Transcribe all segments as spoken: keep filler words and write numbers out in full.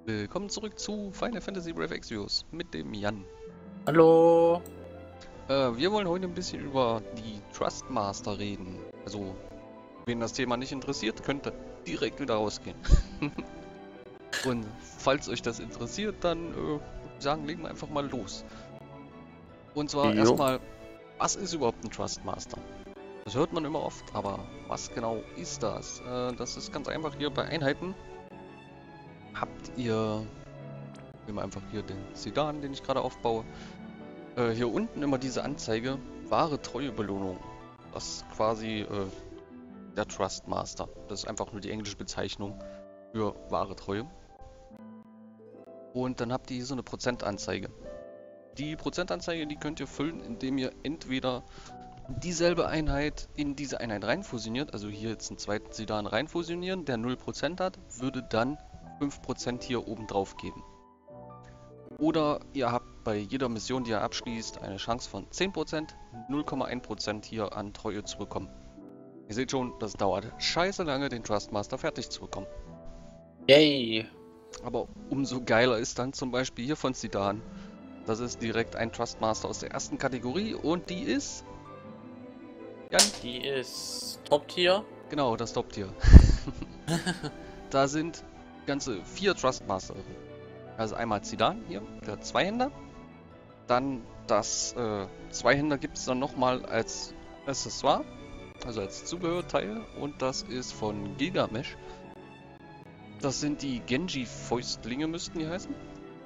Willkommen zurück zu Final Fantasy Brave Exvius mit dem Jan. Hallo. Äh, wir wollen heute ein bisschen über die Trustmaster reden. Also, wen das Thema nicht interessiert, könnte direkt wieder rausgehen. Und falls euch das interessiert, dann äh, würde ich sagen, legen wir einfach mal los. Und zwar Jo. erstmal, was ist überhaupt ein Trustmaster? Das hört man immer oft, aber was genau ist das? Äh, das ist ganz einfach hier bei Einheiten. Habt ihr, nehmen wir einfach hier den Sedan, den ich gerade aufbaue. Äh, hier unten immer diese Anzeige, wahre Treuebelohnung. Das ist quasi äh, der Trustmaster. Das ist einfach nur die englische Bezeichnung für wahre Treue. Und dann habt ihr hier so eine Prozentanzeige. Die Prozentanzeige, die könnt ihr füllen, indem ihr entweder dieselbe Einheit in diese Einheit reinfusioniert, also hier jetzt einen zweiten Sedan reinfusionieren, der null Prozent hat, würde dann fünf Prozent hier oben drauf geben. Oder ihr habt bei jeder Mission, die ihr abschließt, eine Chance von zehn Prozent, null Komma eins Prozent hier an Treue zu bekommen. Ihr seht schon, das dauert scheiße lange, den Trustmaster fertig zu bekommen. Yay. Aber umso geiler ist dann zum Beispiel hier von Zidane. Das ist direkt ein Trustmaster aus der ersten Kategorie und die ist... Jan? Die ist Top-Tier. Genau, das Top-Tier. Da sind ganze vier Trustmaster drin. Also einmal Zidane hier, der Zweihänder. Dann das äh, Zweihänder gibt es dann nochmal als Accessoire, also als Zubehörteil. Und das ist von Gilgamesh. Das sind die Genji-Fäustlinge, müssten die heißen.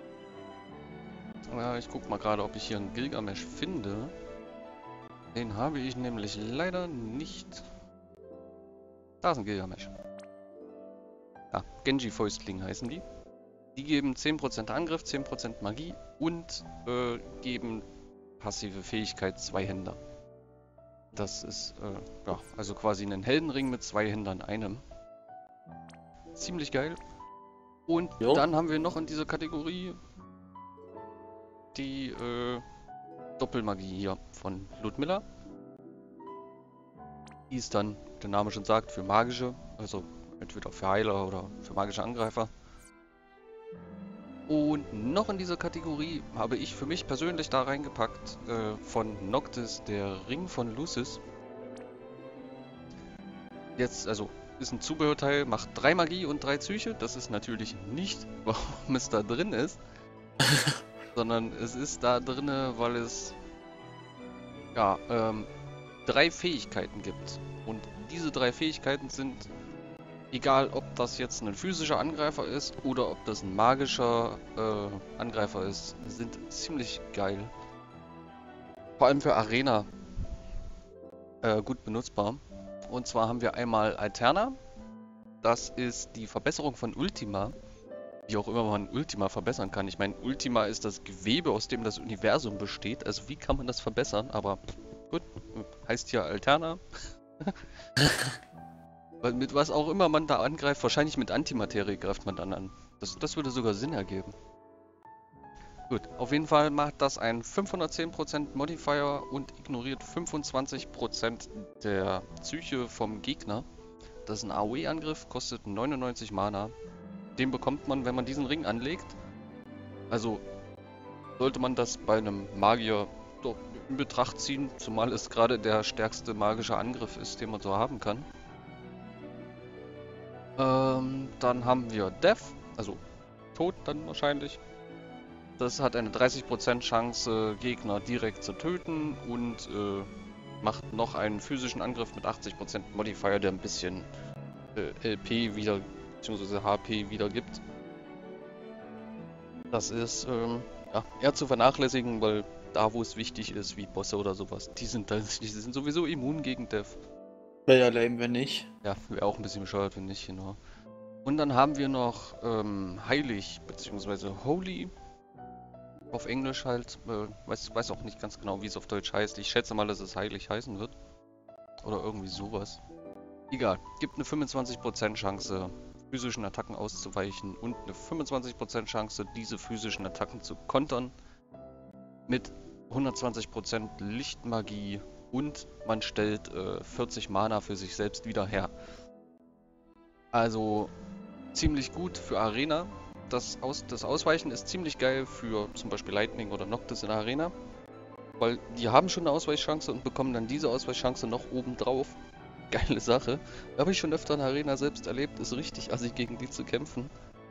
Ja, ich guck mal gerade, ob ich hier einen Gilgamesh finde. Den habe ich nämlich leider nicht. Da ist ein Gilgamesh. Ja, Genji-Fäustlinge heißen die. Die geben zehn Prozent Angriff, zehn Prozent Magie und äh, geben passive Fähigkeit Zweihänder. Das ist, äh, ja, also quasi ein Heldenring mit zwei Händern einem. Ziemlich geil. Und Jo. dann haben wir noch in dieser Kategorie die äh, Doppelmagie hier von Ludmilla. Die ist dann, wie der Name schon sagt, für magische, also entweder für Heiler oder für magische Angreifer. Und noch in dieser Kategorie habe ich für mich persönlich da reingepackt äh, von Noctis, der Ring von Lucis. Jetzt, also, ist ein Zubehörteil, macht drei Magie und drei Psyche. Das ist natürlich nicht, warum es da drin ist, sondern es ist da drin, weil es ja ähm, drei Fähigkeiten gibt. Und diese drei Fähigkeiten sind, egal ob das jetzt ein physischer Angreifer ist oder ob das ein magischer äh, Angreifer ist, sind ziemlich geil. Vor allem für Arena äh, gut benutzbar. Und zwar haben wir einmal Alterna. Das ist die Verbesserung von Ultima. Wie auch immer man Ultima verbessern kann. Ich meine, Ultima ist das Gewebe, aus dem das Universum besteht. Also wie kann man das verbessern? Aber gut, heißt ja Alterna. Weil mit was auch immer man da angreift, wahrscheinlich mit Antimaterie greift man dann an. Das, das würde sogar Sinn ergeben. Gut, auf jeden Fall macht das einen fünfhundertzehn Prozent Modifier und ignoriert fünfundzwanzig Prozent der Psyche vom Gegner. Das ist ein A O E-Angriff, kostet neunundneunzig Mana. Den bekommt man, wenn man diesen Ring anlegt. Also sollte man das bei einem Magier doch in Betracht ziehen, zumal es gerade der stärkste magische Angriff ist, den man so haben kann. Ähm, dann haben wir Death, also Tod dann wahrscheinlich. Das hat eine dreißig Prozent Chance, Gegner direkt zu töten und äh, macht noch einen physischen Angriff mit achtzig Prozent Modifier, der ein bisschen äh, L P wieder, beziehungsweise H P wiedergibt. Das ist ähm, ja, eher zu vernachlässigen, weil da, wo es wichtig ist, wie Bosse oder sowas, die sind, da, die sind sowieso immun gegen Death. Wäre ja lame, wenn nicht. Ja, wäre auch ein bisschen bescheuert, wenn nicht, genau. Und dann haben wir noch ähm, Heilig, beziehungsweise Holy. Auf Englisch halt, äh, weiß, weiß auch nicht ganz genau, wie es auf Deutsch heißt. Ich schätze mal, dass es heilig heißen wird. Oder irgendwie sowas. Egal, gibt eine fünfundzwanzig Prozent Chance, physischen Attacken auszuweichen und eine fünfundzwanzig Prozent Chance, diese physischen Attacken zu kontern. Mit hundertzwanzig Prozent Lichtmagie und man stellt äh, vierzig Mana für sich selbst wieder her. Also ziemlich gut für Arena. das, Aus das Ausweichen ist ziemlich geil für zum Beispiel Lightning oder Noctis in der Arena. Weil die haben schon eine Ausweichchance und bekommen dann diese Ausweichchance noch oben drauf. Geile Sache. Habe ich schon öfter in der Arena selbst erlebt. Ist richtig assig gegen die zu kämpfen.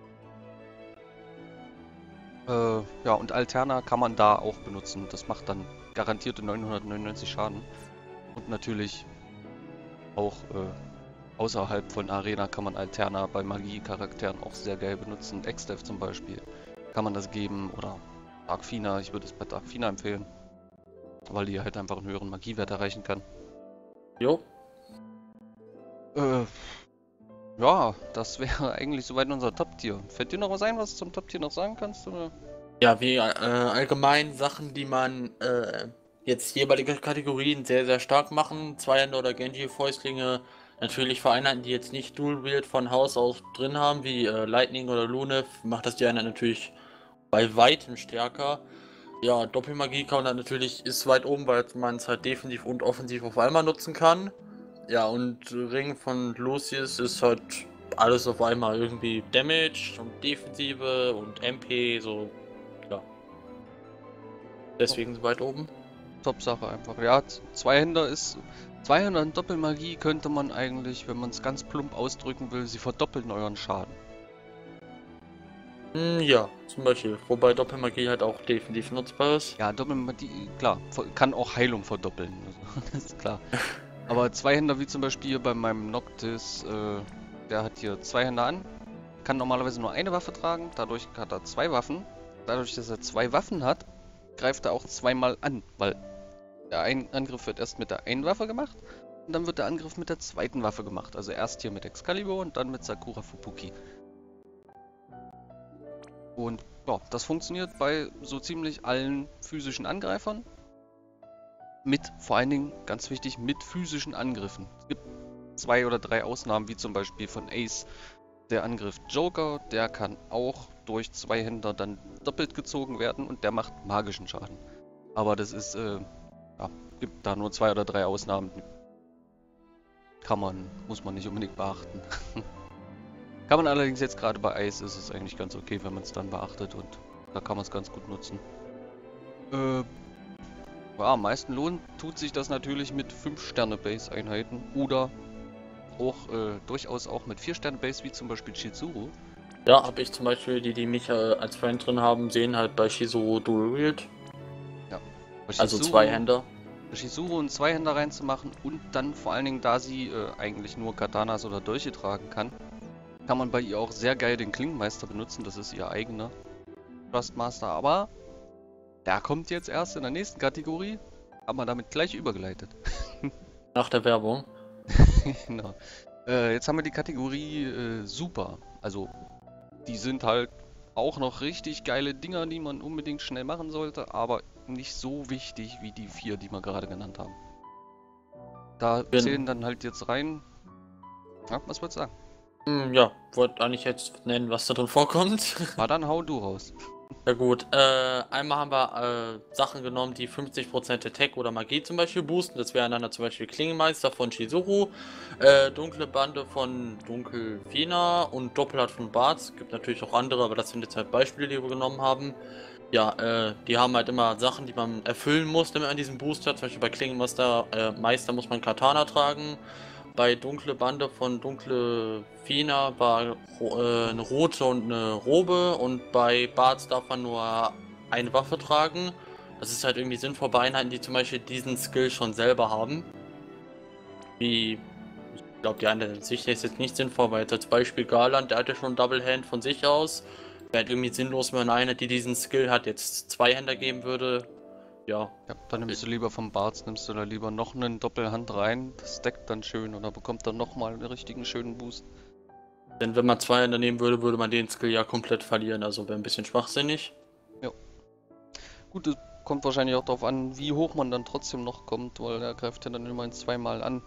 Äh, ja, und Alterna kann man da auch benutzen. Das macht dann garantierte neunhundertneunundneunzig Schaden. Und natürlich auch äh, außerhalb von Arena kann man Alterna bei Magie-Charakteren auch sehr geil benutzen. Exdev zum Beispiel kann man das geben. Oder Darkfina, ich würde es bei Darkfina empfehlen. Weil die halt einfach einen höheren Magiewert erreichen kann. Jo. Äh, ja, das wäre eigentlich soweit unser Top-Tier. Fällt dir noch was ein, was du zum Top-Tier noch sagen kannst? Oder? Ja, wie äh, allgemein Sachen, die man äh, jetzt jeweilige Kategorien sehr, sehr stark machen. Zweihänder oder Genji-Fäustlinge. Natürlich für Einheiten, die jetzt nicht Dual-Wield von Haus aus drin haben, wie äh, Lightning oder Lunev, macht das die Einheit natürlich bei weitem stärker. Ja, Doppelmagie kann man natürlich, ist weit oben, weil man es halt defensiv und offensiv auf einmal nutzen kann. Ja, und Ring von Lucius ist halt alles auf einmal irgendwie Damage und Defensive und M P, so, ja. Deswegen weit oben. Top-Sache einfach. Ja, Zweihänder ist... Zweihänder und Doppelmagie könnte man eigentlich, wenn man es ganz plump ausdrücken will, sie verdoppeln euren Schaden. Hm, ja, zum Beispiel. Wobei Doppelmagie halt auch defensiv nutzbar ist. Ja, Doppelmagie, klar, kann auch Heilung verdoppeln. Also, das ist klar. Aber Zweihänder, wie zum Beispiel hier bei meinem Noctis, äh, der hat hier zwei Hände an, kann normalerweise nur eine Waffe tragen, dadurch hat er zwei Waffen. Dadurch, dass er zwei Waffen hat, greift er auch zweimal an, weil der ein Angriff wird erst mit der einen Waffe gemacht und dann wird der Angriff mit der zweiten Waffe gemacht. Also erst hier mit Excalibur und dann mit Sakura Fubuki. Und ja, das funktioniert bei so ziemlich allen physischen Angreifern. Mit, vor allen Dingen, ganz wichtig, mit physischen Angriffen. Es gibt zwei oder drei Ausnahmen, wie zum Beispiel von Ace, der Angriff Joker, der kann auch durch Zweihänder dann doppelt gezogen werden und der macht magischen Schaden. Aber das ist, äh, ja, gibt da nur zwei oder drei Ausnahmen. Kann man, muss man nicht unbedingt beachten. Kann man allerdings jetzt gerade bei Eis, ist es eigentlich ganz okay, wenn man es dann beachtet und da kann man es ganz gut nutzen. Äh, ja, am meisten lohnt tut sich das natürlich mit fünf Sterne Base Einheiten oder auch äh, durchaus auch mit vier Sterne Base, wie zum Beispiel Chizuru. Ja, habe ich zum Beispiel, die, die mich äh, als Fan drin haben, sehen halt bei Chizuru Dual Wield. Ja. Also Zweihänder. Bei Chizuru einen Zweihänder reinzumachen und dann vor allen Dingen, da sie äh, eigentlich nur Katanas oder Dolche tragen kann, kann man bei ihr auch sehr geil den Klingenmeister benutzen. Das ist ihr eigener Thrustmaster, aber der kommt jetzt erst in der nächsten Kategorie. Haben wir damit gleich übergeleitet. Nach der Werbung. Genau. Äh, jetzt haben wir die Kategorie äh, Super. Also, die sind halt auch noch richtig geile Dinger, die man unbedingt schnell machen sollte, aber nicht so wichtig wie die vier, die wir gerade genannt haben. Da Bin. zählen dann halt jetzt rein. Ja, was wolltest du sagen? Hm, ja, wollte eigentlich jetzt nennen, was da drin vorkommt. Na, dann hau du raus. Ja gut, äh, einmal haben wir äh, Sachen genommen, die fünfzig Prozent Attack oder Magie zum Beispiel boosten. Das wären dann zum Beispiel Klingenmeister von Chizuru, äh, Dunkle Bande von Dunkelfina und Doppelhart von Barz. Gibt natürlich auch andere, aber das sind jetzt halt Beispiele, die wir genommen haben. Ja, äh, die haben halt immer Sachen, die man erfüllen muss, damit man diesen Boost hat. Zum Beispiel bei Klingenmeister äh, Meister muss man Katana tragen. Bei Dunkle Bande von Dunkle Fina war äh, eine rote und eine Robe und bei Barz darf man nur eine Waffe tragen. Das ist halt irgendwie sinnvoll bei Einheiten, die zum Beispiel diesen Skill schon selber haben. Wie, ich glaube, die eine Sicht ist jetzt nicht sinnvoll, weil jetzt als Beispiel Garland, der hatte schon Double Hand von sich aus. Wäre halt irgendwie sinnlos, wenn eine, die diesen Skill hat, jetzt zwei Händer geben würde. Ja. Ja, dann nimmst du lieber vom Barz, nimmst du da lieber noch einen Doppelhand rein, das stackt dann schön und dann bekommt dann nochmal einen richtigen schönen Boost. Denn wenn man zwei Händer nehmen würde, würde man den Skill ja komplett verlieren, also wäre ein bisschen schwachsinnig. Ja. Gut, es kommt wahrscheinlich auch darauf an, wie hoch man dann trotzdem noch kommt, weil er greift ja dann immerhin zweimal an.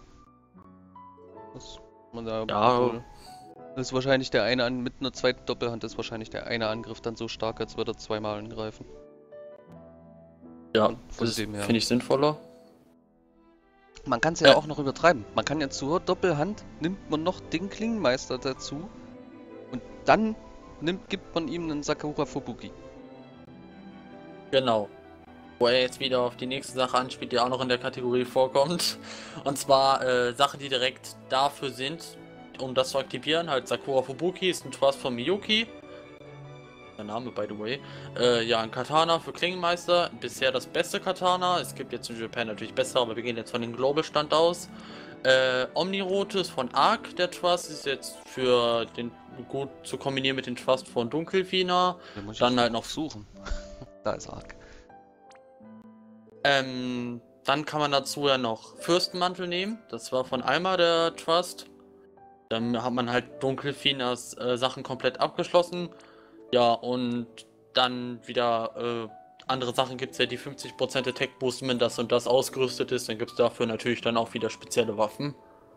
Das man da Ja. Das ist wahrscheinlich der eine an mit einer zweiten Doppelhand ist wahrscheinlich der eine Angriff dann so stark, als würde er zweimal angreifen. Ja, von das dem her. finde ich sinnvoller. Man kann es ja Äh. auch noch übertreiben. Man kann ja zur Doppelhand nimmt man noch den Klingenmeister dazu und dann nimmt, gibt man ihm einen Sakura Fubuki. Genau. Wo er jetzt wieder auf die nächste Sache anspielt, die auch noch in der Kategorie vorkommt. Und zwar äh, Sachen, die direkt dafür sind, um das zu aktivieren. Halt Sakura Fubuki ist ein Trust von Miyuki. Der Name, by the way. Äh, ja, ein Katana für Klingenmeister. Bisher das beste Katana. Es gibt jetzt in Japan natürlich besser, aber wir gehen jetzt von dem Global-Stand aus. Äh, Omnirote ist von Arc, der Trust. Ist jetzt für den gut zu kombinieren mit dem Trust von Dunkelfina. Dann halt noch suchen. Da ist Arc. Ähm, dann kann man dazu ja noch Fürstenmantel nehmen. Das war von Alma der Trust. Dann hat man halt Dunkelfinas äh, Sachen komplett abgeschlossen. Ja, und dann wieder äh, andere Sachen gibt es ja, die fünfzig Prozent Attack boosten, wenn das und das ausgerüstet ist. Dann gibt es dafür natürlich dann auch wieder spezielle Waffen.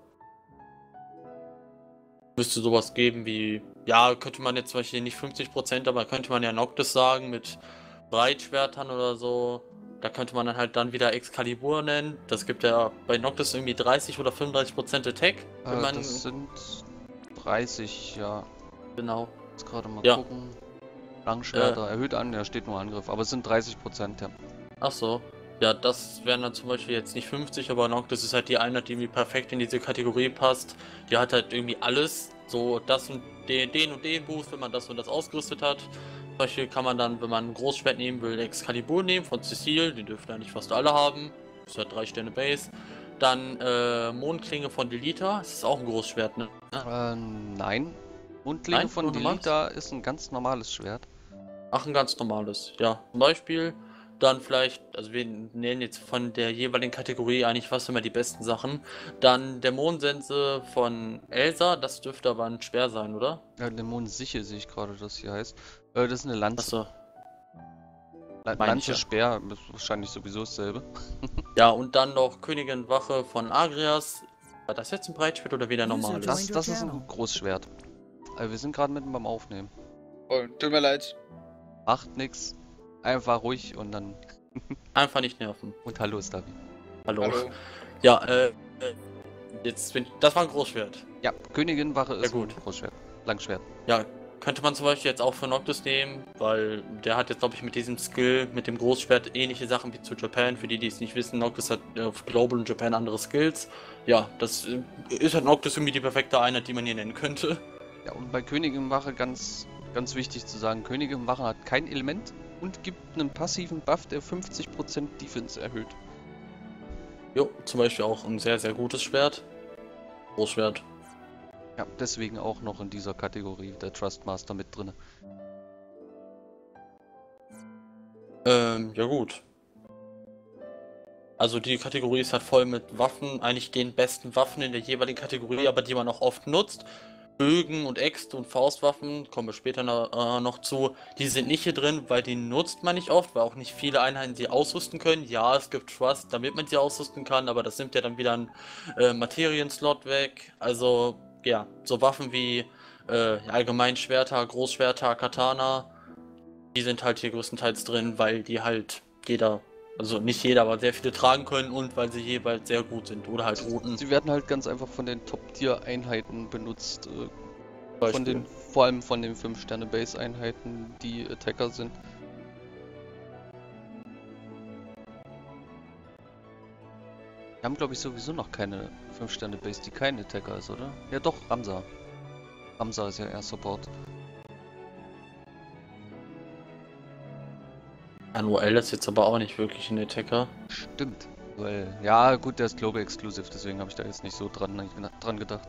Müsste sowas geben wie, ja, könnte man jetzt zum Beispiel nicht fünfzig Prozent, aber könnte man ja Noctis sagen mit Breitschwertern oder so. Da könnte man dann halt dann wieder Excalibur nennen. Das gibt ja bei Noctis irgendwie dreißig oder fünfunddreißig Prozent Attack. Wenn Äh, man das sind dreißig, ja. Genau. Jetzt gerade mal Ja. gucken. Langschwerter, äh. erhöht an, ja, steht nur Angriff, aber es sind dreißig Prozent, ja. Ach so. Ja, das wären dann zum Beispiel jetzt nicht fünfzig, aber Noctis ist halt die Einheit, die irgendwie perfekt in diese Kategorie passt. Die hat halt irgendwie alles. So das und den, den und den Boost, wenn man das und das ausgerüstet hat. Zum Beispiel kann man dann, wenn man ein Großschwert nehmen will, Excalibur nehmen von Cecile. Die dürfen eigentlich fast alle haben. Das hat drei Sterne Base. Dann äh, Mondklinge von Delita. Das ist auch ein Großschwert, ne? Äh, nein. Mondklinge Nein, von nur normales? Delita ist ein ganz normales Schwert. Ach, ein ganz normales. Ja, zum Beispiel dann vielleicht, also wir nennen jetzt von der jeweiligen Kategorie eigentlich fast immer die besten Sachen. Dann Dämonensense von Elsa, das dürfte aber ein Schwer sein, oder? Ja, Dämonensiche sehe ich gerade, dass hier heißt. Äh, das ist eine Lanze. Achso. La meine ich Lanze, ja. Speer, ist wahrscheinlich sowieso dasselbe. Ja, und dann noch Königin Wache von Agrias. War das jetzt ein Breitschwert oder wieder normal? Das, das ist ein Großschwert. Äh, wir sind gerade mitten beim Aufnehmen. Oh, tut mir leid. Macht nix. Einfach ruhig und dann... Einfach nicht nerven. Und hallo, Stavi. Hallo. Hallo. Ja, äh, äh, jetzt bin das war ein Großschwert. Ja, Königin-Wache ist Ja, gut. ein Großschwert. Langschwert. Ja, könnte man zum Beispiel jetzt auch für Noctis nehmen, weil der hat jetzt, glaube ich, mit diesem Skill, mit dem Großschwert ähnliche Sachen wie zu Japan. Für die, die es nicht wissen, Noctis hat auf Global und Japan andere Skills. Ja, das äh, ist halt Noctis irgendwie die perfekte Einheit, die man hier nennen könnte. Ja, und bei Königin-Wache ganz, ganz wichtig zu sagen, Königin-Wache hat kein Element und gibt einen passiven Buff, der fünfzig Prozent Defense erhöht. Jo, zum Beispiel auch ein sehr, sehr gutes Schwert. Großschwert. Ja, deswegen auch noch in dieser Kategorie der Trustmaster mit drin. Ähm, ja gut. Also die Kategorie ist halt voll mit Waffen, eigentlich den besten Waffen in der jeweiligen Kategorie, aber die man auch oft nutzt. Bögen und Äxte und Faustwaffen, kommen wir später noch, äh, noch zu, die sind nicht hier drin, weil die nutzt man nicht oft, weil auch nicht viele Einheiten sie ausrüsten können. Ja, es gibt Trust, damit man sie ausrüsten kann, aber das nimmt ja dann wieder einen äh, Materienslot weg. Also ja, so Waffen wie äh, allgemein Schwerter, Großschwerter, Katana, die sind halt hier größtenteils drin, weil die halt jeder, also nicht jeder, aber sehr viele tragen können und weil sie jeweils sehr gut sind oder halt roten. Sie werden halt ganz einfach von den Top-Tier-Einheiten benutzt. Äh, Beispiel. von den, vor allem von den fünf Sterne Base Einheiten, die Attacker sind. Wir haben, glaube ich, sowieso noch keine fünf Sterne Base, die kein Attacker ist, oder? Ja doch, Ramsa. Ramsa ist ja eher Support. Anuel ist jetzt aber auch nicht wirklich ein Attacker. Stimmt. Weil, ja gut, der ist Global Exclusive, deswegen habe ich da jetzt nicht so dran, dran gedacht.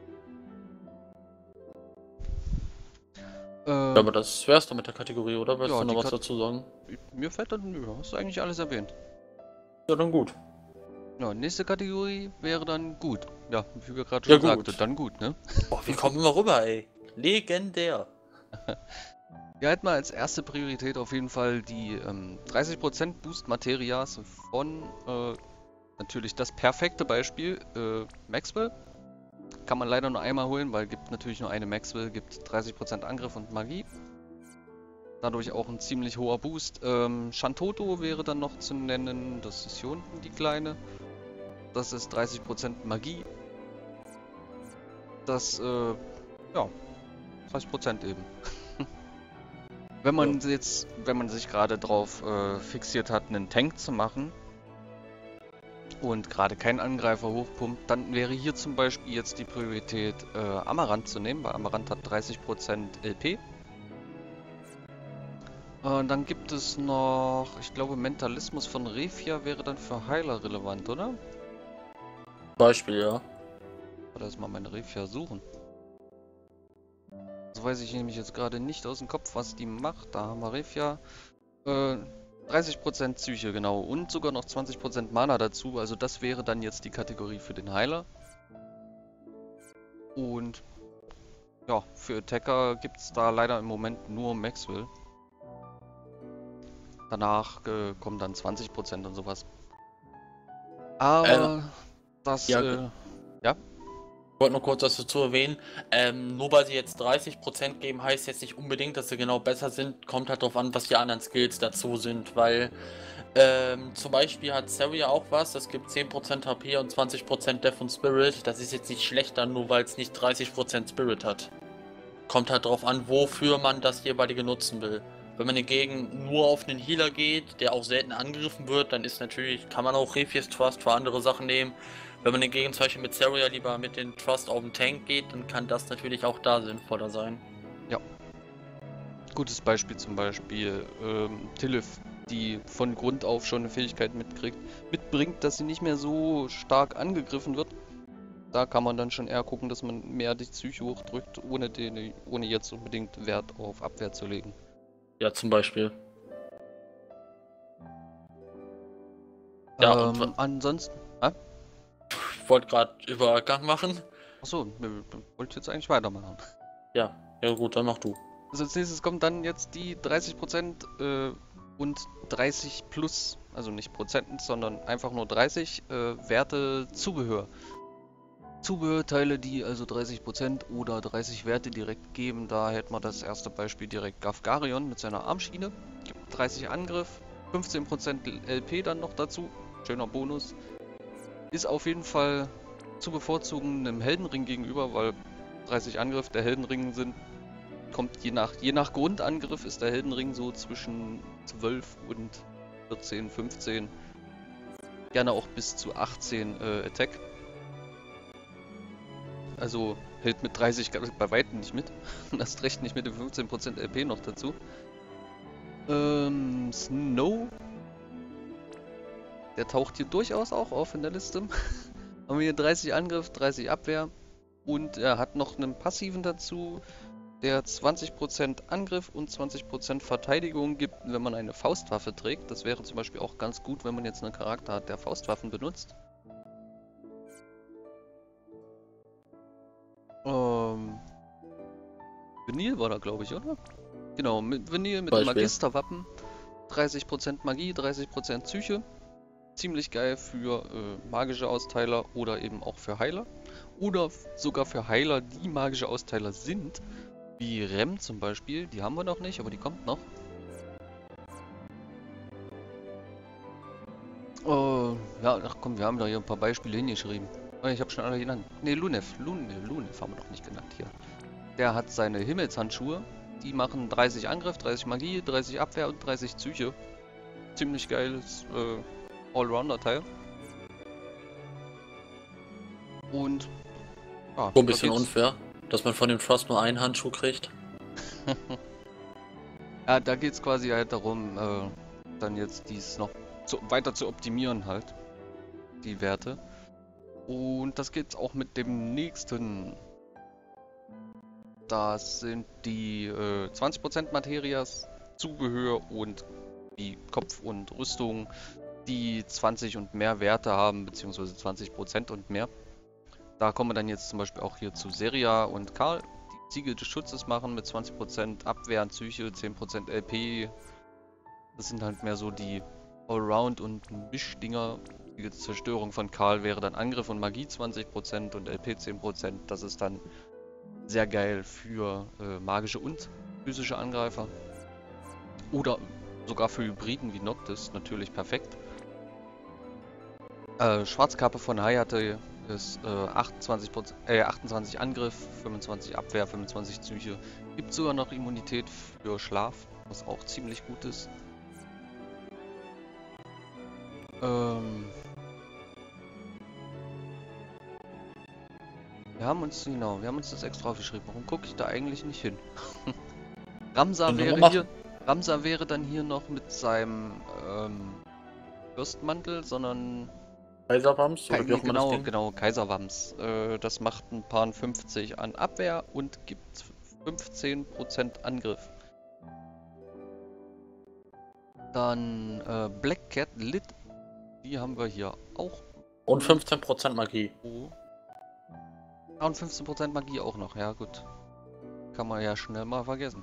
Äh, Ja, aber das wär's doch mit der Kategorie, oder? Willst Ja, du noch die was Kat- dazu sagen? Mir fällt dann, nö, hast du eigentlich alles erwähnt. Ja, dann gut. Ja, nächste Kategorie wäre dann gut. Ja, wie wir gerade Ja, schon gut. sagten, dann gut, ne? Boah, wir kommen immer rüber, ey. Legendär. Wir hätten mal als erste Priorität auf jeden Fall die ähm, dreißig Prozent Boost Materias von äh, natürlich das perfekte Beispiel, äh, Maxwell. Kann man leider nur einmal holen, weil gibt natürlich nur eine Maxwell, gibt dreißig Prozent Angriff und Magie. Dadurch auch ein ziemlich hoher Boost. Ähm, Shantoto wäre dann noch zu nennen, das ist hier unten die kleine. Das ist dreißig Prozent Magie. Das, äh, ja, dreißig Prozent eben. Wenn man jetzt, wenn man sich gerade drauf äh, fixiert hat, einen Tank zu machen und gerade keinen Angreifer hochpumpt, dann wäre hier zum Beispiel jetzt die Priorität, äh, Amaranth zu nehmen, weil Amaranth hat dreißig Prozent L P. Und dann gibt es noch, ich glaube, Mentalismus von Refia wäre dann für Heiler relevant, oder? Beispiel, ja. Oder erstmal meine Refia suchen. So weiß ich nämlich jetzt gerade nicht aus dem Kopf, was die macht. Da haben wir Refia. Äh, dreißig Prozent Psyche, genau. Und sogar noch zwanzig Prozent Mana dazu. Also das wäre dann jetzt die Kategorie für den Heiler. Und ja, für Attacker gibt es da leider im Moment nur Maxwell. Danach äh, kommen dann zwanzig Prozent und sowas. Aber äh, das, ja, äh, ja. Ich wollte nur kurz das dazu erwähnen. Ähm, nur weil sie jetzt dreißig Prozent geben, heißt jetzt nicht unbedingt, dass sie genau besser sind. Kommt halt drauf an, was die anderen Skills dazu sind. Weil ähm, zum Beispiel hat Saria auch was. Das gibt zehn Prozent H P und zwanzig Prozent Death und Spirit. Das ist jetzt nicht schlechter, nur weil es nicht dreißig Prozent Spirit hat. Kommt halt drauf an, wofür man das jeweilige nutzen will. Wenn man hingegen nur auf einen Healer geht, der auch selten angegriffen wird, dann ist natürlich, kann man auch Refia's Trust für andere Sachen nehmen. Wenn man hingegen zum Beispiel mit Saria lieber mit den Trust auf den Tank geht, dann kann das natürlich auch da sinnvoller sein. Ja. Gutes Beispiel zum Beispiel ähm, Tillif, die von Grund auf schon eine Fähigkeit mitkriegt, mitbringt, dass sie nicht mehr so stark angegriffen wird. Da kann man dann schon eher gucken, dass man mehr die Psyche hochdrückt, ohne, den, ohne jetzt unbedingt Wert auf Abwehr zu legen. Ja, zum Beispiel. Ja, ähm, und ansonsten... Äh? Ich wollte gerade Übergang machen. Achso, wollte jetzt eigentlich weitermachen. Ja, ja gut, dann mach du. Also als nächstes kommt dann jetzt die dreißig Prozent äh, und dreißig plus, also nicht Prozent, sondern einfach nur dreißig äh, Werte Zubehör. Zubehörteile, die also dreißig Prozent oder dreißig Werte direkt geben. Da hätten wir das erste Beispiel direkt Gafgarion mit seiner Armschiene. Gibt dreißig Angriff, fünfzehn Prozent L P dann noch dazu. Schöner Bonus. Ist auf jeden Fall zu bevorzugen einem Heldenring gegenüber, weil dreißig Angriff der Heldenring sind. Kommt je nach, je nach Grundangriff ist der Heldenring so zwischen zwölf und vierzehn, fünfzehn. Gerne auch bis zu achtzehn äh, Attack. Also hält mit dreißig bei weitem nicht mit. Das recht nicht mit dem fünfzehn Prozent L P noch dazu. Ähm, Snow. Der taucht hier durchaus auch auf in der Liste. Haben wir hier dreißig Angriff, dreißig Abwehr. Und er hat noch einen passiven dazu, der zwanzig Prozent Angriff und zwanzig Prozent Verteidigung gibt, wenn man eine Faustwaffe trägt. Das wäre zum Beispiel auch ganz gut, wenn man jetzt einen Charakter hat, der Faustwaffen benutzt. Ähm, Vanille war da, glaube ich, oder? Genau, mit Vanille mit dem Magisterwappen. dreißig Prozent Magie, dreißig Prozent Psyche. Ziemlich geil für äh, magische Austeiler oder eben auch für Heiler. Oder sogar für Heiler, die magische Austeiler sind. Wie Rem zum Beispiel. Die haben wir noch nicht, aber die kommt noch. Oh, ja, ach komm, wir haben da hier ein paar Beispiele hingeschrieben. Ich habe schon alle genannt. Ne, Lunev. Lune, Lunev haben wir noch nicht genannt hier. Der hat seine Himmelshandschuhe. Die machen dreißig Angriff, dreißig Magie, dreißig Abwehr und dreißig Psyche. Ziemlich geiles äh, Allrounder-Teil. Und ja, so ein bisschen unfair, dass man von dem Trust nur einen Handschuh kriegt. Ja, da geht es quasi halt darum, äh, dann jetzt dies noch zu, weiter zu optimieren halt. Die Werte. Und das geht's auch mit dem nächsten. Das sind die äh, zwanzig Prozent Materias, Zubehör und die Kopf und Rüstung, die zwanzig und mehr Werte haben, beziehungsweise zwanzig Prozent und mehr. Da kommen wir dann jetzt zum Beispiel auch hier zu Seria und Karl, die Siegel des Schutzes machen mit zwanzig Prozent Abwehr und Psyche, zehn Prozent L P. Das sind halt mehr so die Allround- und Mischdinger. Die Zerstörung von Karl wäre dann Angriff und Magie zwanzig Prozent und L P zehn Prozent. Das ist dann sehr geil für äh, magische und physische Angreifer. Oder sogar für Hybriden wie Noctis natürlich perfekt. Äh, Schwarzkappe von Hai hatte ist äh, achtundzwanzig Prozent, äh, achtundzwanzig Angriff, fünfundzwanzig Abwehr, fünfundzwanzig Psyche. Gibt sogar noch Immunität für Schlaf. was auch ziemlich gut ist. Ähm... Wir haben uns, genau, wir haben uns das extra aufgeschrieben. Warum gucke ich da eigentlich nicht hin? Ramsa wäre hier, Ramsa wäre dann hier noch mit seinem ähm, Fürstenmantel, sondern Kaiserwams oder wie auch immer das genau, Ding? genau, Kaiserwams. Äh, das macht ein paar fünfzig an Abwehr und gibt fünfzehn Prozent Angriff. Dann äh, Black Cat Lit, die haben wir hier auch. Und fünfzehn Prozent Magie. Oh. Ah, und fünfzehn Prozent Magie auch noch, ja gut. Kann man ja schnell mal vergessen.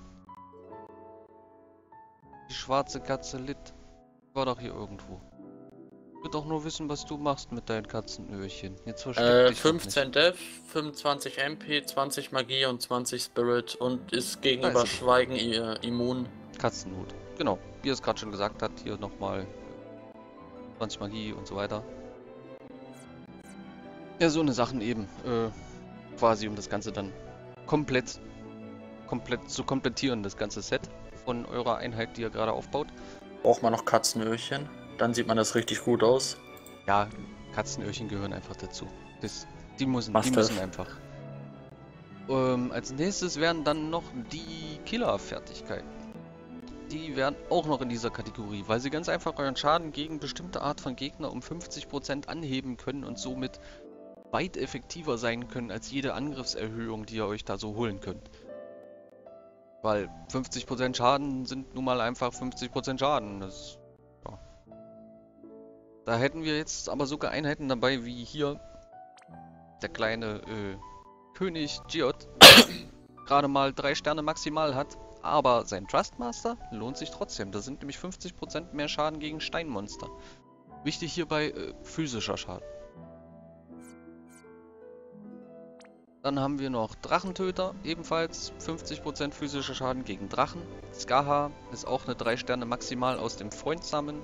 Die schwarze Katze Lit war doch hier irgendwo. Ich will doch nur wissen, was du machst mit deinen Katzenöhrchen. Jetzt versteck Äh, dich doch fünfzehn Def, fünfundzwanzig M P, zwanzig Magie und zwanzig Spirit und ist gegenüber Also. Schweigen äh, immun. nicht. Katzenhut. Genau, wie er es gerade schon gesagt hat, hier nochmal zwanzig Magie und so weiter. Ja, so eine Sachen eben. Äh, quasi um das Ganze dann komplett, komplett zu komplettieren, das ganze Set von eurer Einheit, die ihr gerade aufbaut. Braucht man noch Katzenöhrchen? Dann sieht man das richtig gut aus. Ja, Katzenöhrchen gehören einfach dazu. Das, die müssen, Must die have. müssen einfach. Ähm, als nächstes wären dann noch die Killer-Fertigkeiten. Die wären auch noch in dieser Kategorie, weil sie ganz einfach euren Schaden gegen bestimmte Art von Gegner um fünfzig Prozent anheben können und somit weit effektiver sein können als jede Angriffserhöhung, die ihr euch da so holen könnt. Weil fünfzig Prozent Schaden sind nun mal einfach fünfzig Prozent Schaden. Das, ja. Da hätten wir jetzt aber sogar Einheiten dabei, wie hier der kleine äh, König Giot, gerade mal drei Sterne maximal hat, aber sein Trustmaster lohnt sich trotzdem. Da sind nämlich fünfzig Prozent mehr Schaden gegen Steinmonster. Wichtig hierbei äh, physischer Schaden. Dann haben wir noch Drachentöter, ebenfalls fünfzig Prozent physischer Schaden gegen Drachen. Skaha ist auch eine drei Sterne maximal aus dem Freund-Summon.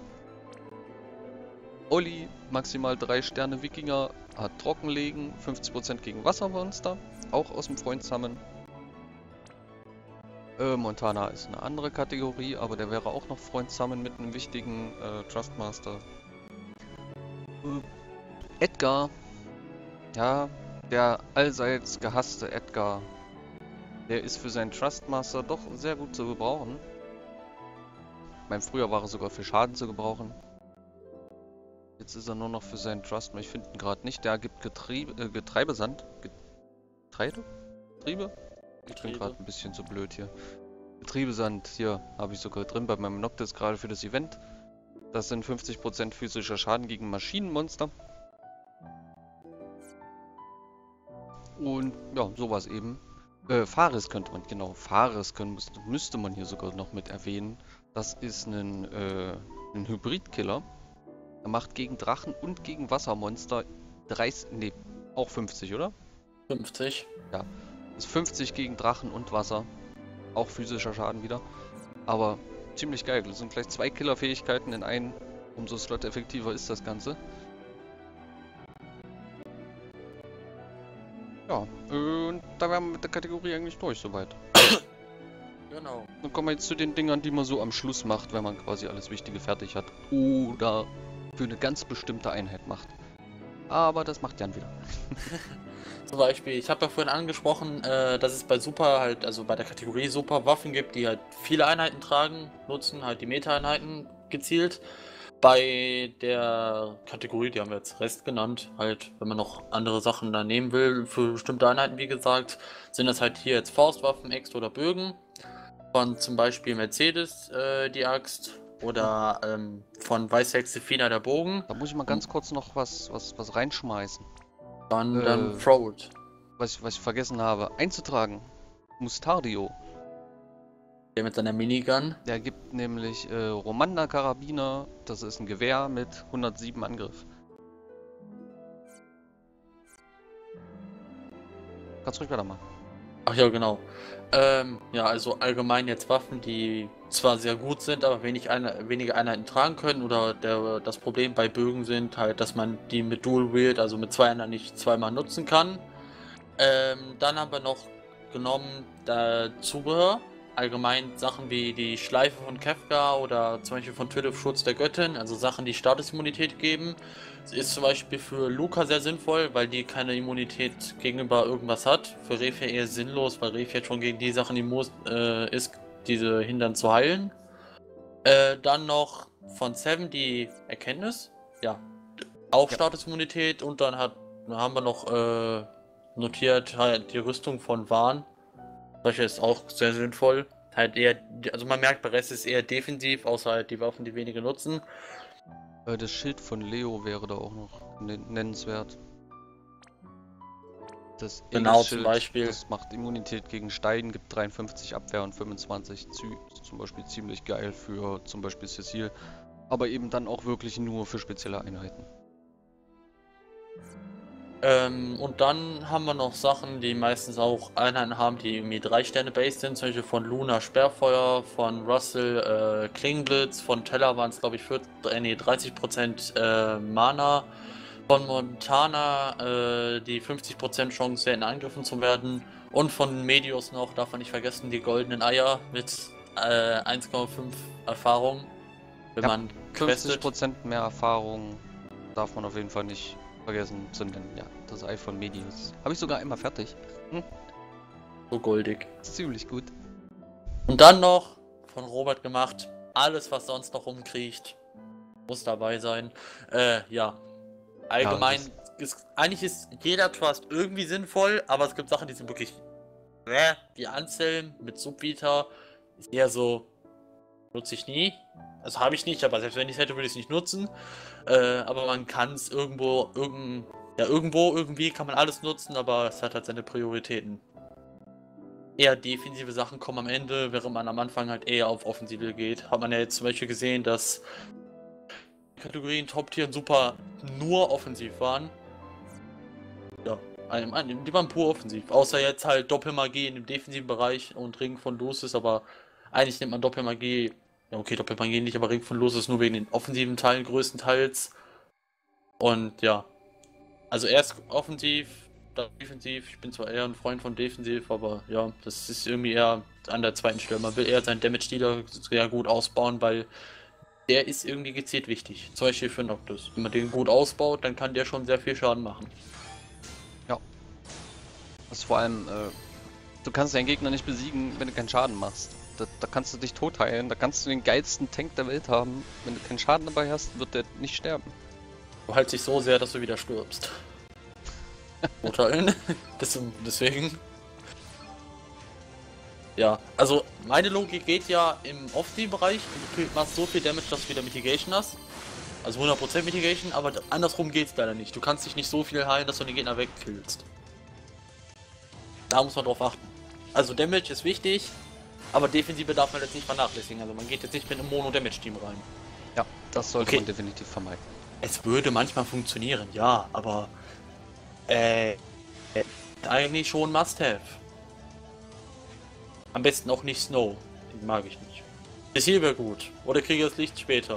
Olli, maximal drei Sterne Wikinger, hat Trockenlegen, fünfzig Prozent gegen Wassermonster, auch aus dem Freund-Summon. Äh, Montana ist eine andere Kategorie, aber der wäre auch noch Freund-Summon mit einem wichtigen äh, Trustmaster. Äh, Edgar, ja, der allseits gehasste Edgar, der ist für seinen Trustmaster doch sehr gut zu gebrauchen. Ich meine, früher war er sogar für Schaden zu gebrauchen. Jetzt ist er nur noch für seinen Trust, ich finde ihn gerade nicht. Der gibt Getriebe, äh, Getreibesand. Getreide? Getriebe? Ich bin gerade ein bisschen so blöd hier. Getriebesand, hier habe ich sogar drin bei meinem Noctis gerade für das Event. Das sind fünfzig Prozent physischer Schaden gegen Maschinenmonster. Und ja, sowas eben. Äh, Faris könnte man, genau, Faris können, müsste, müsste man hier sogar noch mit erwähnen. Das ist ein, äh, ein Hybrid-Killer. Er macht gegen Drachen und gegen Wassermonster dreißig, nee, auch fünfzig, oder? fünfzig. Ja, ist fünfzig gegen Drachen und Wasser. Auch physischer Schaden wieder. Aber ziemlich geil. Das sind gleich zwei Killerfähigkeiten in einen. Umso slot effektiver ist das Ganze. Ja, und da wären wir mit der Kategorie eigentlich durch soweit. Genau. Dann kommen wir jetzt zu den Dingern, die man so am Schluss macht, wenn man quasi alles Wichtige fertig hat. Oder für eine ganz bestimmte Einheit macht. Aber das macht Jan wieder. Zum Beispiel, ich habe ja vorhin angesprochen, äh, dass es bei Super halt, also bei der Kategorie Super Waffen gibt, die halt viele Einheiten tragen, nutzen halt die Meta-Einheiten gezielt. Bei der Kategorie, die haben wir jetzt Rest genannt, halt, wenn man noch andere Sachen da nehmen will, für bestimmte Einheiten, wie gesagt, sind das halt hier jetzt Faustwaffen, Äxte oder Bögen. Von zum Beispiel Mercedes äh, die Axt oder ähm, von Weißhexe Fina der Bogen. Da muss ich mal ganz kurz noch was, was, was reinschmeißen. Dann, Äh, dann Throat. Was ich, was ich vergessen habe einzutragen. Mustardio. Der mit seiner Minigun. Der gibt nämlich äh, Romanda Karabiner. Das ist ein Gewehr mit hundertsieben Angriff. Kannst ruhig weitermachen. Ach ja, genau. Ähm, ja, also allgemein jetzt Waffen, die zwar sehr gut sind, aber wenig eine, wenige Einheiten tragen können. Oder der, das Problem bei Bögen sind halt, dass man die mit Dual Wield, also mit zwei Einheiten nicht zweimal nutzen kann. Ähm, dann haben wir noch genommen da Zubehör. allgemein Sachen wie die Schleife von Kefka oder zum Beispiel von Tülle Schutz der Göttin, also Sachen, die Statusimmunität geben. Das ist zum Beispiel für Luca sehr sinnvoll, weil die keine Immunität gegenüber irgendwas hat. Für Refia eher sinnlos, weil Refia schon gegen die Sachen immun äh, ist, diese hindern zu heilen. Äh, dann noch von Seven die Erkenntnis, ja, auch ja. Statusimmunität, und dann hat, haben wir noch äh, notiert halt die Rüstung von Wahn. Welche ist auch sehr sinnvoll. Halt eher, also man merkt, bei Rest ist eher defensiv, außer halt die Waffen, die wenige nutzen. Das Schild von Leo wäre da auch noch nennenswert. Das genau, zum Beispiel. Das macht Immunität gegen Stein, gibt dreiundfünfzig Abwehr und fünfundzwanzig Zü. Ist zum Beispiel ziemlich geil für zum Beispiel Cecil. Aber eben dann auch wirklich nur für spezielle Einheiten. Ähm, und dann haben wir noch Sachen, die meistens auch Einheiten haben, die irgendwie drei Sterne Base sind, zum Beispiel von Luna Sperrfeuer, von Russell äh, Klingenblitz, von Teller waren es glaube ich vierzig, äh, nee, dreißig Prozent äh, Mana, von Montana äh, die fünfzig Prozent Chance in angegriffen zu werden, und von Medius noch, darf man nicht vergessen, die goldenen Eier mit äh, eins Komma fünf Erfahrung, wenn ja, man fünfzig Prozent mehr Erfahrung darf man auf jeden Fall nicht vergessen zu nennen. Ja, das Ei von Medius. Habe ich sogar einmal fertig. Hm? So goldig. Ziemlich gut. Und dann noch von Robert gemacht, alles was sonst noch rumkriecht, muss dabei sein. Äh, ja. Allgemein, ja, ist, eigentlich ist jeder Trust irgendwie sinnvoll, aber es gibt Sachen, die sind wirklich äh, wie Anselm mit Subvita, ist eher so, nutze ich nie. Also habe ich nicht, aber selbst wenn ich es hätte, würde ich es nicht nutzen. Äh, aber man kann es irgendwo, irgend, ja, irgendwo, irgendwie kann man alles nutzen, aber es hat halt seine Prioritäten. Eher defensive Sachen kommen am Ende, während man am Anfang halt eher auf Offensive geht. Hat man ja jetzt zum Beispiel gesehen, dass Kategorien Top-Tier und Super nur offensiv waren. Ja, die waren pur offensiv. Außer jetzt halt Doppelmagie in dem defensiven Bereich und Ring von Lucis, aber eigentlich nimmt man Doppelmagie. Ja, okay, Doppelmagie nicht, aber Ring von Lucis nur wegen den offensiven Teilen größtenteils. Und ja, also erst offensiv, dann defensiv. Ich bin zwar eher ein Freund von defensiv, aber ja, das ist irgendwie eher an der zweiten Stelle. Man will eher seinen Damage-Dealer sehr gut ausbauen, weil der ist irgendwie gezielt wichtig. Zum Beispiel für Noctis. Wenn man den gut ausbaut, dann kann der schon sehr viel Schaden machen. Ja. Das ist vor allem, äh, du kannst deinen Gegner nicht besiegen, wenn du keinen Schaden machst. Da, da kannst du dich tot heilen, da kannst du den geilsten Tank der Welt haben. Wenn du keinen Schaden dabei hast, wird der nicht sterben. Du heilst dich so sehr, dass du wieder stirbst. Urteilen. Deswegen. Ja, also meine Logik geht ja im Off-Bereich, du machst so viel Damage, dass du wieder Mitigation hast. Also hundert Prozent Mitigation, aber andersrum geht's leider nicht. Du kannst dich nicht so viel heilen, dass du den Gegner wegkillst. Da muss man drauf achten. Also Damage ist wichtig, aber Defensive darf man jetzt nicht vernachlässigen. Also man geht jetzt nicht mit einem Mono-Damage-Team rein. Ja, das sollte okay. man definitiv vermeiden. Es würde manchmal funktionieren, ja, aber äh, eigentlich schon Must-Have. Am besten auch nicht Snow, den mag ich nicht. Cecil wäre gut, oder kriege das Licht später.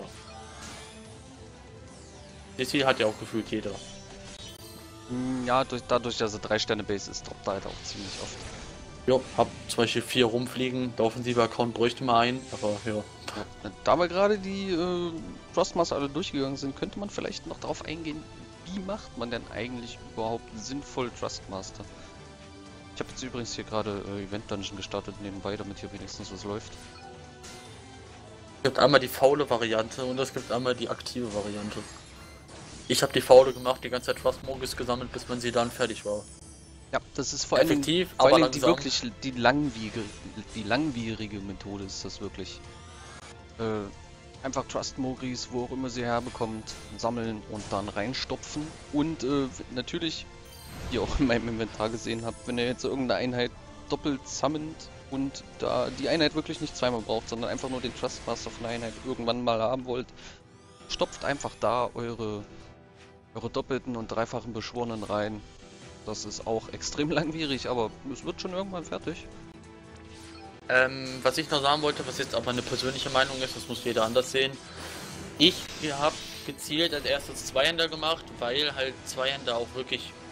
Cecil hat ja auch gefühlt jeder. Ja, durch, dadurch, dass er drei Sterne Base ist, droppt er halt auch ziemlich oft. Jo, hab zum Beispiel vier rumfliegen, der offensive Account bräuchte mal einen, aber ja. Ja, da wir gerade die äh, Trustmaster alle durchgegangen sind, könnte man vielleicht noch darauf eingehen, wie macht man denn eigentlich überhaupt sinnvoll Trustmaster? Ich habe jetzt übrigens hier gerade äh, Event Dungeon gestartet nebenbei, damit hier wenigstens was läuft. Es gibt einmal die faule Variante und es gibt einmal die aktive Variante. Ich habe die faule gemacht, die ganze Zeit Trust Mogis gesammelt, bis man sie dann fertig war. Ja, das ist vor allem effektiv, vor aber allem die langsam. wirklich die langwierige, die langwierige Methode ist das wirklich. Äh, einfach Trust Mogis, wo auch immer sie herbekommt, sammeln und dann reinstopfen. Und äh, natürlich, wie ihr auch in meinem Inventar gesehen habt, wenn ihr jetzt irgendeine Einheit doppelt summont und da die Einheit wirklich nicht zweimal braucht, sondern einfach nur den Trustmaster von der Einheit irgendwann mal haben wollt, stopft einfach da eure, eure doppelten und dreifachen Beschworenen rein. Das ist auch extrem langwierig, aber es wird schon irgendwann fertig. Ähm, was ich noch sagen wollte, was jetzt aber eine persönliche Meinung ist, das muss jeder anders sehen. Ich habe gezielt als erstes Zweihänder gemacht, weil halt Zweihänder auch wirklich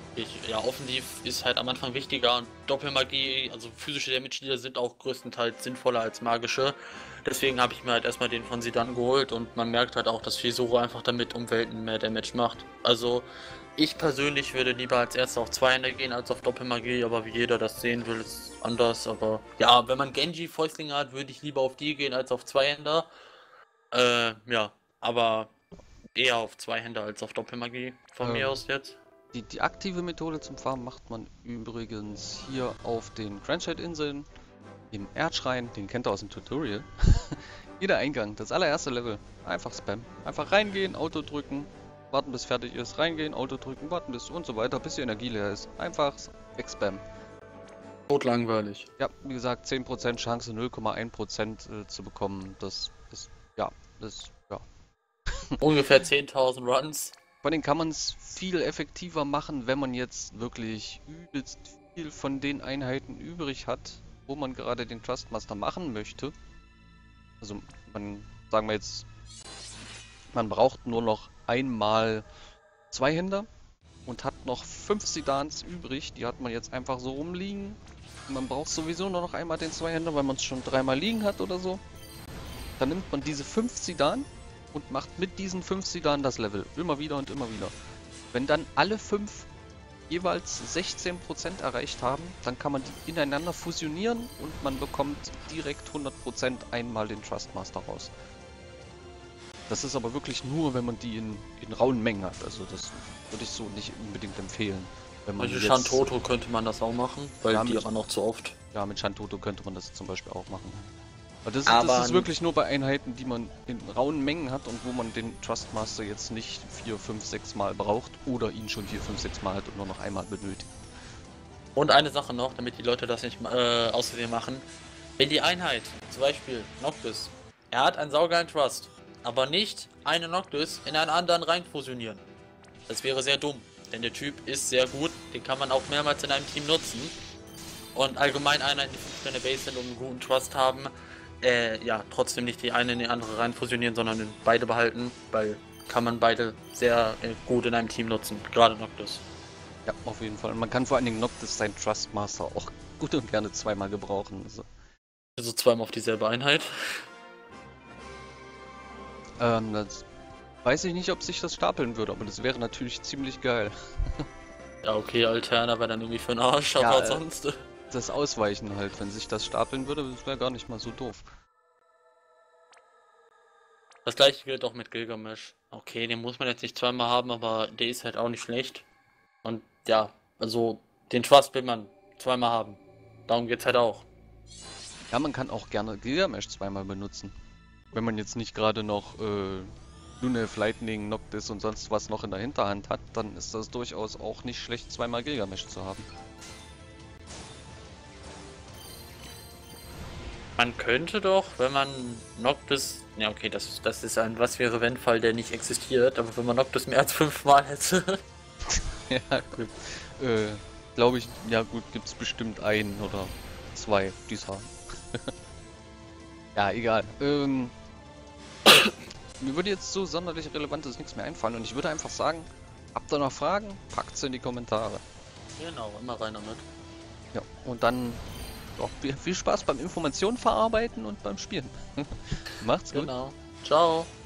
Ich, ja, offensiv ist halt am Anfang wichtiger und Doppelmagie, also physische Damage-Dealer sind auch größtenteils sinnvoller als magische. Deswegen habe ich mir halt erstmal den von Zidane geholt und man merkt halt auch, dass Chisora einfach damit um Welten mehr Damage macht. Also ich persönlich würde lieber als erster auf Zweihänder gehen als auf Doppelmagie, aber wie jeder das sehen will, ist anders. Aber ja, wenn man Genji-Fäustlinge hat, würde ich lieber auf die gehen als auf Zweihänder. Äh, ja, aber eher auf Zweihänder als auf Doppelmagie von Ähm. mir aus jetzt. Die, die aktive Methode zum Farmen macht man übrigens hier auf den Grandshade-Inseln im Erdschrein, den kennt ihr aus dem Tutorial. Jeder Eingang, das allererste Level, einfach Spam. Einfach reingehen, Auto drücken, warten bis fertig ist, reingehen, Auto drücken, warten bis und so weiter, bis die Energie leer ist. Einfach wegspammen. Totlangweilig. Ja, wie gesagt, zehn Prozent Chance, null Komma eins Prozent äh, zu bekommen, das ist, ja, das, ja. Ungefähr zehntausend Runs. Vor allem kann man es viel effektiver machen, wenn man jetzt wirklich übelst viel von den Einheiten übrig hat, wo man gerade den Trustmaster machen möchte. Also man, sagen wir jetzt, man braucht nur noch einmal Zweihänder und hat noch fünf Zidans übrig. Die hat man jetzt einfach so rumliegen. Man braucht sowieso nur noch einmal den Zweihänder, weil man es schon dreimal liegen hat oder so. Dann nimmt man diese fünf Zidan und macht mit diesen fünf Zidan das Level. Immer wieder und immer wieder. Wenn dann alle fünf jeweils sechzehn Prozent erreicht haben, dann kann man die ineinander fusionieren und man bekommt direkt hundert Prozent einmal den Trustmaster raus. Das ist aber wirklich nur, wenn man die in, in rauen Mengen hat. Also das würde ich so nicht unbedingt empfehlen. Wenn man Also jetzt, Shantoto könnte man das auch machen, weil Ja, die mit- aber noch zu oft. Ja, mit Shantoto könnte man das zum Beispiel auch machen. Aber das, Aber das ist n- wirklich nur bei Einheiten, die man in rauen Mengen hat und wo man den Trustmaster jetzt nicht vier, fünf, sechs Mal braucht oder ihn schon vier, fünf, sechs Mal hat und nur noch einmal benötigt. Und eine Sache noch, damit die Leute das nicht äh, aus Versehen machen. Wenn die Einheit, zum Beispiel Noctis, er hat einen saugeilen Trust, aber nicht eine Noctis in einen anderen rein fusionieren. Das wäre sehr dumm, denn der Typ ist sehr gut, den kann man auch mehrmals in einem Team nutzen. Und allgemein Einheiten, die fünf Sterne Base sind und einen guten Trust haben, äh, ja, trotzdem nicht die eine in die andere rein fusionieren, sondern in beide behalten, weil kann man beide sehr äh, gut in einem Team nutzen, gerade Noctis. Ja, auf jeden Fall. Und man kann vor allen Dingen Noctis seinen Trustmaster auch gut und gerne zweimal gebrauchen. Also, Also zweimal auf dieselbe Einheit. ähm, das weiß ich nicht, ob sich das stapeln würde, aber das wäre natürlich ziemlich geil. Ja, okay, Alterna wäre dann irgendwie für den Arsch, aber Ja, äh, sonst. äh, Das Ausweichen halt, wenn sich das stapeln würde, das wäre gar nicht mal so doof. Das gleiche gilt auch mit Gilgamesh. Okay, den muss man jetzt nicht zweimal haben, aber der ist halt auch nicht schlecht. Und ja, also den Trust will man zweimal haben. Darum geht's halt auch. Ja, man kann auch gerne Gilgamesh zweimal benutzen. Wenn man jetzt nicht gerade noch äh, Lunef, Lightning, Noctis und sonst was noch in der Hinterhand hat, dann ist das durchaus auch nicht schlecht, zweimal Gilgamesh zu haben. Man könnte doch, wenn man Noctis. Ja, okay, das, das ist ein Was wäre wenn Fall, der nicht existiert, aber wenn man Noctis mehr als fünfmal hätte. Ja, gut. Äh, glaube ich, ja gut, gibt's bestimmt einen oder zwei, die es haben. Ja, egal. Ähm, mir würde jetzt so sonderlich Relevantes nichts mehr einfallen und ich würde einfach sagen, habt ihr noch Fragen? Packt's in die Kommentare. Genau, immer rein damit. Ja, und dann doch, viel viel Spaß beim Informationen verarbeiten und beim Spielen. Macht's gut. Genau. Ciao.